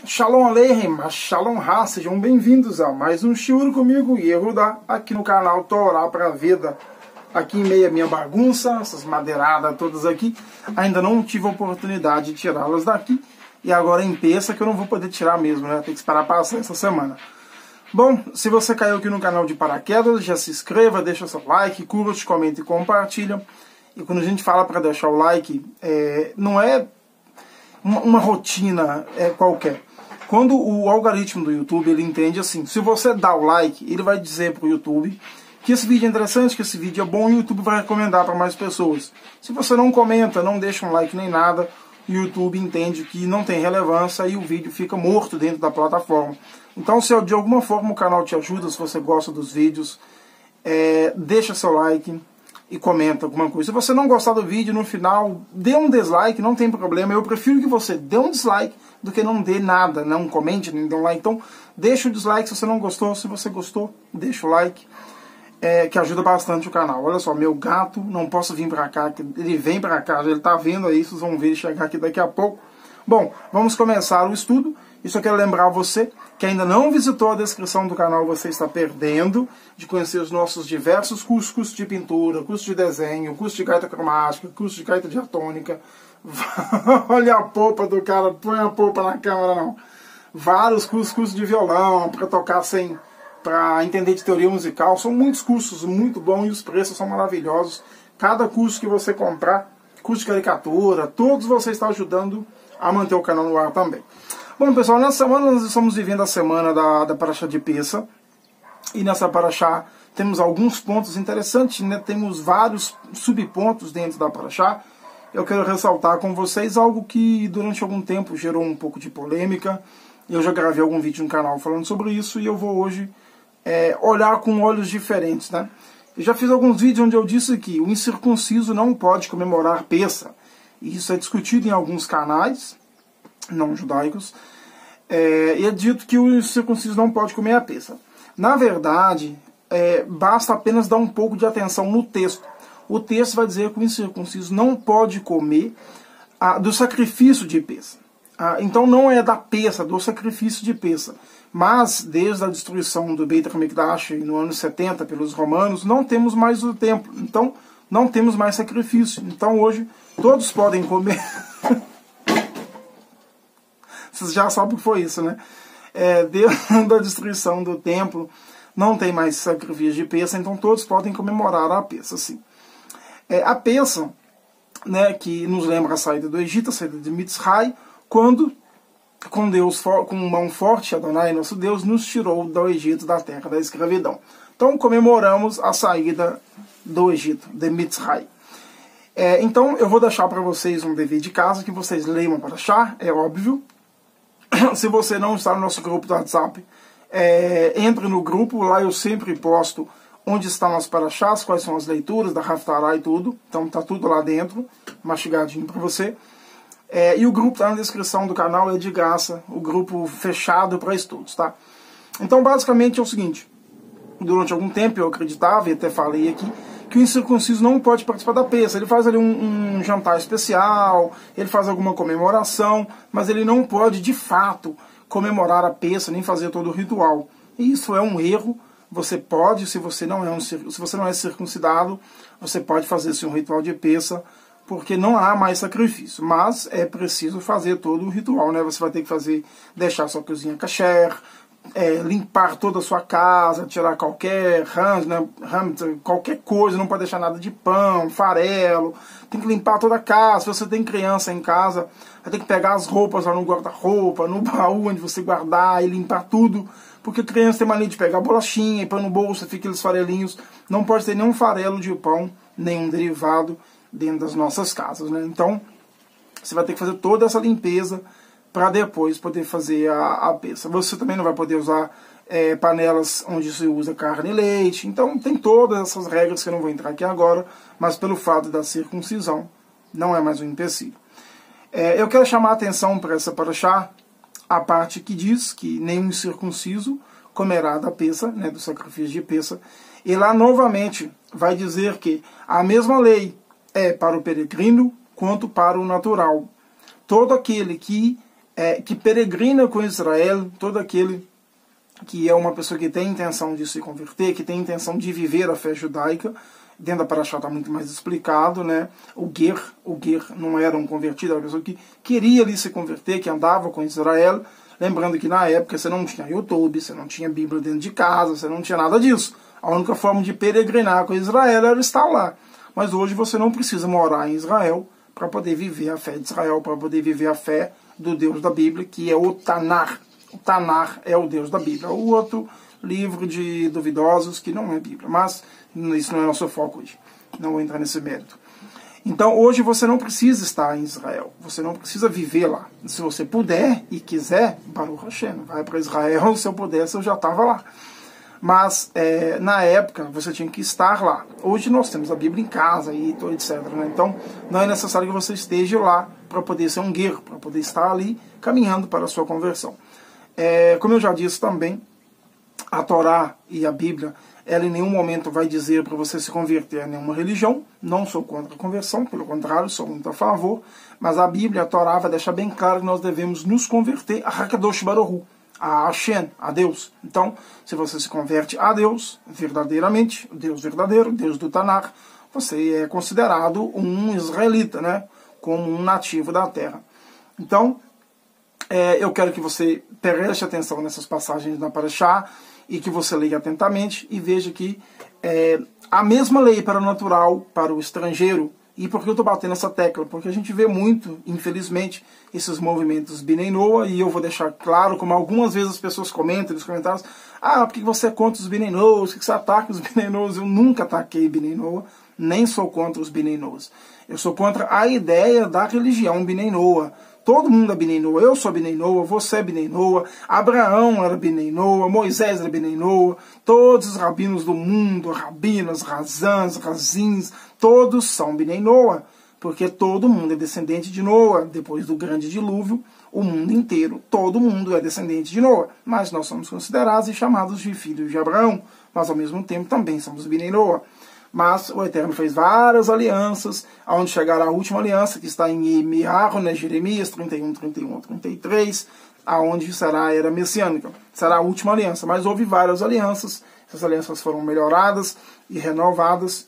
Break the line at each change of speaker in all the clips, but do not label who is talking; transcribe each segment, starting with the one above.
Shalom Aleichem, Shalom Ha, sejam bem-vindos a mais um shiur comigo, Yehudá, aqui no canal Torá para a Vida. Aqui em meio à minha bagunça, essas madeiradas todas aqui, ainda não tive a oportunidade de tirá-las daqui, e agora em peça que eu não vou poder tirar mesmo, né? Tem que esperar passar essa semana. Bom, se você caiu aqui no canal de paraquedas, já se inscreva, deixa seu like, curte, comenta e compartilha. E quando a gente fala para deixar o like, não é uma rotina qualquer. Quando o algoritmo do YouTube, ele entende assim, se você dá o like, ele vai dizer para o YouTube que esse vídeo é interessante, que esse vídeo é bom, e o YouTube vai recomendar para mais pessoas. Se você não comenta, não deixa um like nem nada, o YouTube entende que não tem relevância e o vídeo fica morto dentro da plataforma. Então, se de alguma forma o canal te ajuda, se você gosta dos vídeos, deixa seu like e comenta alguma coisa. Se você não gostar do vídeo, no final, dê um dislike, não tem problema. Eu prefiro que você dê um dislike do que não dê nada, não comente, nem dê um like. Então, deixa o dislike se você não gostou. Se você gostou, deixa o like, que ajuda bastante o canal. Olha só, meu gato não posso vir pra cá, ele vem pra cá, ele tá vendo aí, vocês vão ver ele chegar aqui daqui a pouco. Bom, vamos começar o estudo. E só quero lembrar você que ainda não visitou a descrição do canal, você está perdendo de conhecer os nossos diversos cursos, curso de pintura, curso de desenho, curso de gaita cromática, curso de gaita diatônica. Olha a polpa do cara, põe a polpa na câmera não. Vários cursos de violão, para tocar para entender de teoria musical. São muitos cursos muito bons e os preços são maravilhosos. Cada curso que você comprar, curso de caricatura, todos você está ajudando a manter o canal no ar também. Bom, pessoal, nessa semana nós estamos vivendo a semana da Parashá de Peça. E nessa Parashá temos alguns pontos interessantes, né? Temos vários subpontos dentro da Parashá. Eu quero ressaltar com vocês algo que durante algum tempo gerou um pouco de polêmica. Eu já gravei algum vídeo no canal falando sobre isso e eu vou hoje olhar com olhos diferentes, né? Eu já fiz alguns vídeos onde eu disse que o incircunciso não pode comemorar Peça. E isso é discutido em alguns canais não judaicos, e é dito que o incircunciso não pode comer a peça. Na verdade, basta apenas dar um pouco de atenção no texto. O texto vai dizer que o incircunciso não pode comer do sacrifício de peça. Então não é da peça, do sacrifício de peça. Mas, desde a destruição do Beit HaMikdash no ano 70 pelos romanos, não temos mais o templo. Então, não temos mais sacrifício. Então, hoje, todos podem comer... Vocês já sabem o que foi isso, né? Desde a destruição do templo, não tem mais sacrifício de peça, então todos podem comemorar a peça, sim. A peça, né, que nos lembra a saída do Egito, a saída de Mitzray, quando, com mão forte, Adonai, nosso Deus, nos tirou do Egito, da terra da escravidão. Então comemoramos a saída do Egito, de Mitzray. Então eu vou deixar para vocês um dever de casa, que vocês leiam para achar, é óbvio. Se você não está no nosso grupo do WhatsApp, entre no grupo, lá eu sempre posto onde estão as parashás, quais são as leituras da Haftarah e tudo. Então tá tudo lá dentro, mastigadinho para você. E o grupo está na descrição do canal, é de graça, o grupo fechado para estudos, tá? Então basicamente é o seguinte, durante algum tempo eu acreditava, e até falei aqui, que o incircunciso não pode participar da peça. Ele faz ali um jantar especial, ele faz alguma comemoração, mas ele não pode, de fato, comemorar a peça, nem fazer todo o ritual. E isso é um erro. Você pode, se você não é circuncidado, você pode fazer sim, um ritual de peça, porque não há mais sacrifício. Mas é preciso fazer todo o ritual, né? Você vai ter que deixar sua cozinha kasher, limpar toda a sua casa, tirar qualquer qualquer coisa, não pode deixar nada de pão, farelo, tem que limpar toda a casa. Se você tem criança em casa, vai ter que pegar as roupas lá no guarda-roupa, no baú onde você guardar e limpar tudo, porque a criança tem mania de pegar a bolachinha e pôr no bolso, fica aqueles farelinhos. Não pode ter nenhum farelo de pão, nenhum derivado dentro das nossas casas, né? Então, você vai ter que fazer toda essa limpeza para depois poder fazer a peça. Você também não vai poder usar panelas onde se usa carne e leite. Então tem todas essas regras que eu não vou entrar aqui agora, mas pelo fato da circuncisão, não é mais um empecilho. Eu quero chamar a atenção para essa parashá, a parte que diz que nenhum circunciso comerá da peça, né, do sacrifício de peça. E lá novamente vai dizer que a mesma lei é para o peregrino quanto para o natural. Todo aquele que que peregrina com Israel, todo aquele que é uma pessoa que tem intenção de se converter, que tem intenção de viver a fé judaica. Dentro da Parashá está muito mais explicado, né? O Ger não era um convertido, era uma pessoa que queria ali se converter, que andava com Israel. Lembrando que na época você não tinha YouTube, você não tinha Bíblia dentro de casa, você não tinha nada disso. A única forma de peregrinar com Israel era estar lá. Mas hoje você não precisa morar em Israel para poder viver a fé de Israel, para poder viver a fé do Deus da Bíblia, que é o Tanar. O Tanar é o Deus da Bíblia. O outro livro de duvidosos que não é Bíblia. Mas isso não é nosso foco hoje. Não vou entrar nesse mérito. Então hoje você não precisa estar em Israel. Você não precisa viver lá. Se você puder e quiser, Baruch Hashem, vai para Israel. Se eu pudesse, eu já estava lá. Mas na época você tinha que estar lá. Hoje nós temos a Bíblia em casa e etc. Né? Então não é necessário que você esteja lá para poder ser um guerreiro, para poder estar ali caminhando para a sua conversão. Como eu já disse também, a Torá e a Bíblia, ela em nenhum momento vai dizer para você se converter a nenhuma religião. Não sou contra a conversão, pelo contrário, sou muito a favor. Mas a Bíblia, a Torá, vai deixar bem claro que nós devemos nos converter a Hakadosh Baruch Hu, a Hashem, a Deus. Então, se você se converte a Deus, verdadeiramente, o Deus verdadeiro, Deus do Tanar, você é considerado um israelita, né? Como um nativo da terra. Então, eu quero que você preste atenção nessas passagens na Parashá e que você leia atentamente e veja que a mesma lei para o natural, para o estrangeiro. E por que eu estou batendo essa tecla? Porque a gente vê muito, infelizmente, esses movimentos Bnei Noah, e eu vou deixar claro, como algumas vezes as pessoas comentam nos comentários, por que você é contra os Bnei Noah? Por que você ataca os Bnei Noah? Eu nunca ataquei Bnei Noah, nem sou contra os Bnei Noah. Eu sou contra a ideia da religião Bnei Noah. Todo mundo é Bnei Noah, eu sou Bnei Noah, você é Bnei Noah, Abraão era Bnei Noah, Moisés era Bnei Noah, todos os rabinos do mundo, rabinas, razãs, razins, todos são Bnei Noah, porque todo mundo é descendente de Noah. Depois do grande dilúvio, o mundo inteiro, todo mundo é descendente de Noah, mas nós somos considerados e chamados de filhos de Abraão, mas ao mesmo tempo também somos Bnei Noah. Mas o Eterno fez várias alianças, aonde chegará a última aliança, que está em Yirmiyahu, né, Jeremias 31, 31, 33, aonde será a era messiânica. Será a última aliança, mas houve várias alianças, essas alianças foram melhoradas e renovadas.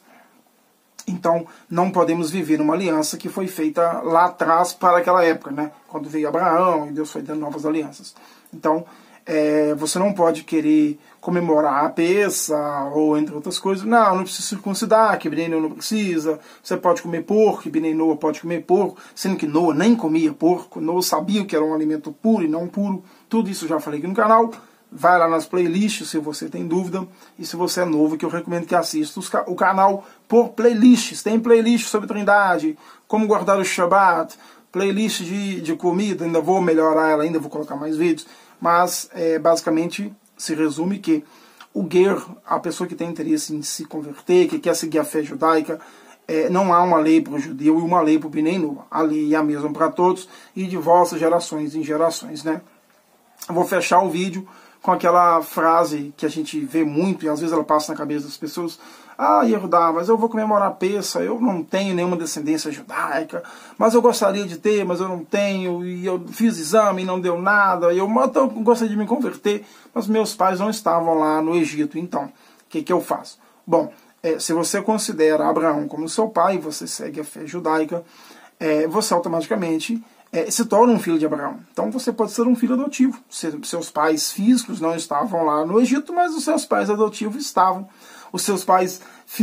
Então, não podemos viver uma aliança que foi feita lá atrás para aquela época, né, quando veio Abraão e Deus foi dando novas alianças. Então, você não pode querer comemorar a Pessa, ou entre outras coisas. Não precisa circuncidar, que Bnei Noah não precisa. Você pode comer porco, que Bnei Noah pode comer porco, sendo que Noah nem comia porco. Noah sabia que era um alimento puro e não puro. Tudo isso eu já falei aqui no canal. Vai lá nas playlists se você tem dúvida. E se você é novo, que eu recomendo que assista o canal por playlists. Tem playlist sobre Trindade, como guardar o Shabbat, playlist de comida. Ainda vou melhorar ela, ainda vou colocar mais vídeos. Mas, basicamente, se resume que o ger, a pessoa que tem interesse em se converter, que quer seguir a fé judaica, não há uma lei para o judeu e uma lei para o Bnei Noah. A lei é a mesma para todos e de vossas gerações em gerações, né? Eu vou fechar o vídeo com aquela frase que a gente vê muito e às vezes ela passa na cabeça das pessoas. Yehudá, mas eu vou comemorar a Pessa, eu não tenho nenhuma descendência judaica, mas eu gostaria de ter, mas eu não tenho, e eu fiz exame e não deu nada, eu gostaria de me converter, mas meus pais não estavam lá no Egito, então, o que eu faço? Bom, se você considera Abraão como seu pai, você segue a fé judaica, você automaticamente se torna um filho de Abraão. Então você pode ser um filho adotivo. Seus pais físicos não estavam lá no Egito, mas os seus pais adotivos estavam. Os seus pais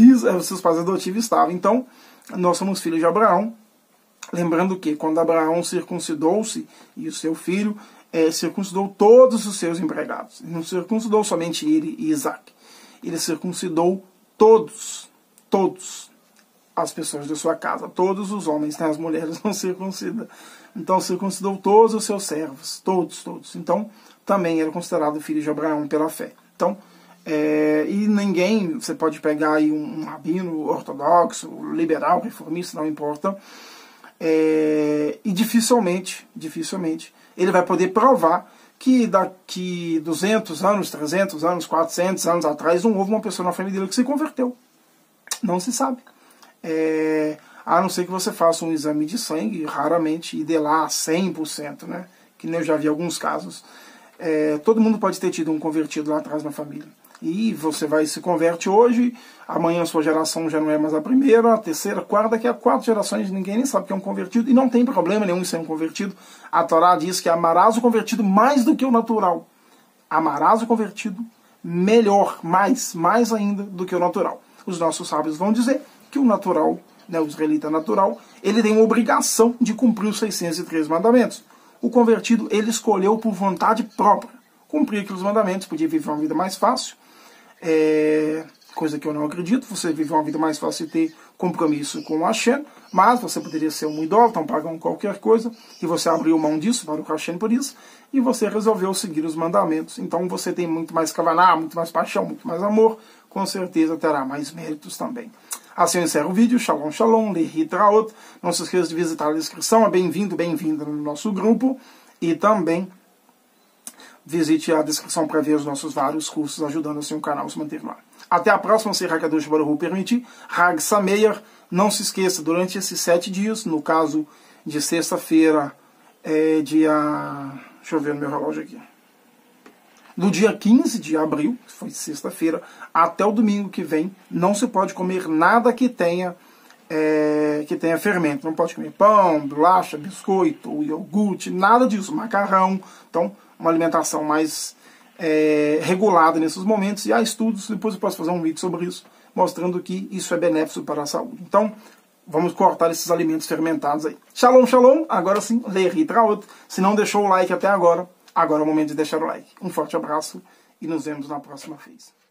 adotivos estavam. Então, nós somos filhos de Abraão. Lembrando que quando Abraão circuncidou-se e o seu filho circuncidou todos os seus empregados. Ele não circuncidou somente ele e Isaac. Ele circuncidou todos as pessoas da sua casa. Todos os homens, né? As mulheres não circuncidam. Então circuncidou todos os seus servos. Todos. Então, também era considerado filho de Abraão pela fé. Então, e ninguém, você pode pegar aí um rabino ortodoxo, liberal, reformista, não importa, e dificilmente ele vai poder provar que daqui 200 anos, 300 anos, 400 anos atrás não houve uma pessoa na família dele que se converteu. Não se sabe. A não ser que você faça um exame de sangue, raramente, e dê lá 100%, né? que nem eu já vi alguns casos. Todo mundo pode ter tido um convertido lá atrás na família. E você vai se converte hoje, amanhã a sua geração já não é mais a primeira, a terceira, a quarta, daqui a 4 gerações ninguém nem sabe que é um convertido, e não tem problema nenhum em ser um convertido. A Torá diz que amarás o convertido mais do que o natural. Amarás o convertido melhor, mais ainda do que o natural. Os nossos sábios vão dizer que o natural, né, o israelita natural, ele tem uma obrigação de cumprir os 613 mandamentos. O convertido, ele escolheu por vontade própria cumprir aqueles mandamentos, podia viver uma vida mais fácil, coisa que eu não acredito, você vive uma vida mais fácil e ter compromisso com o Hashem, mas você poderia ser um idólatra, um pagão, qualquer coisa, e você abriu mão disso para o Hashem por isso, e você resolveu seguir os mandamentos. Então você tem muito mais kavaná, muito mais paixão, muito mais amor, com certeza terá mais méritos também. Assim eu encerro o vídeo. Shalom, shalom, lehi traot. Não se esqueça de visitar a descrição, é bem-vindo, bem-vinda no nosso grupo, e também visite a descrição para ver os nossos vários cursos, ajudando assim o canal a se manter lá. Até a próxima, se Hakadosh Baruch Hu permitir. Hag Sameach. Não se esqueça, durante esses 7 dias, no caso de sexta-feira, dia... Deixa eu ver no meu relógio aqui. Do dia 15 de abril, que foi sexta-feira, até o domingo que vem, não se pode comer nada que tenha fermento. Não pode comer pão, bolacha, biscoito, iogurte, nada disso, macarrão. Então, uma alimentação mais regulada nesses momentos. E há estudos, depois eu posso fazer um vídeo sobre isso, mostrando que isso é benéfico para a saúde. Então, vamos cortar esses alimentos fermentados aí. Shalom, shalom. Agora sim, lehi traot. Se não deixou o like até agora, agora é o momento de deixar o like. Um forte abraço e nos vemos na próxima vez.